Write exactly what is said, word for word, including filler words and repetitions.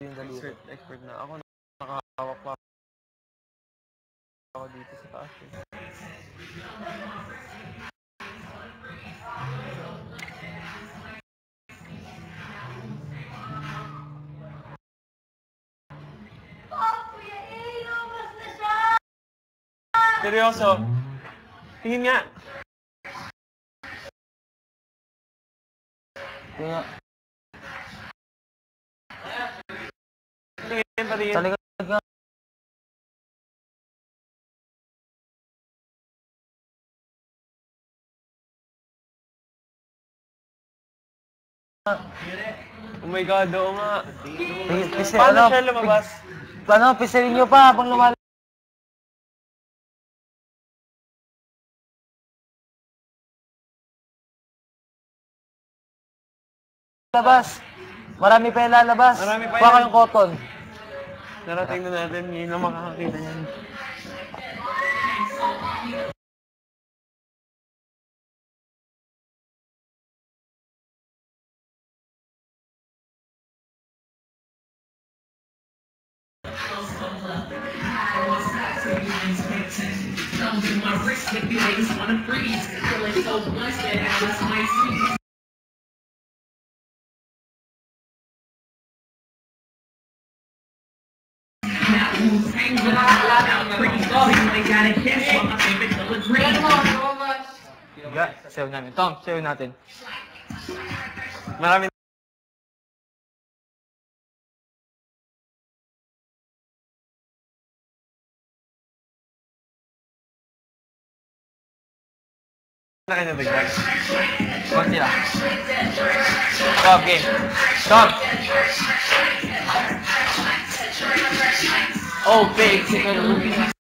yung daliri. Expert, expert na. Ako nakahawak pa ako dito sa taas. Eh. Seryoso? Tingin nga. Kaya, Tingin, patingin. sa likod nga. Oh my God, oo nga. Pise, Paano ano, siya lumabas? Ano, pisilin nyo pa habang lumalabas. Labas. Marami pa yung lalabas. Marami pa Baka yan. yung cotton. Narating na natin, ngayon lang makakakita niyan. Higa, sayo natin. Tom, sayo natin. Marami na kayo nabigyan. Konti lang. Tom, game. Tom! Oh, big.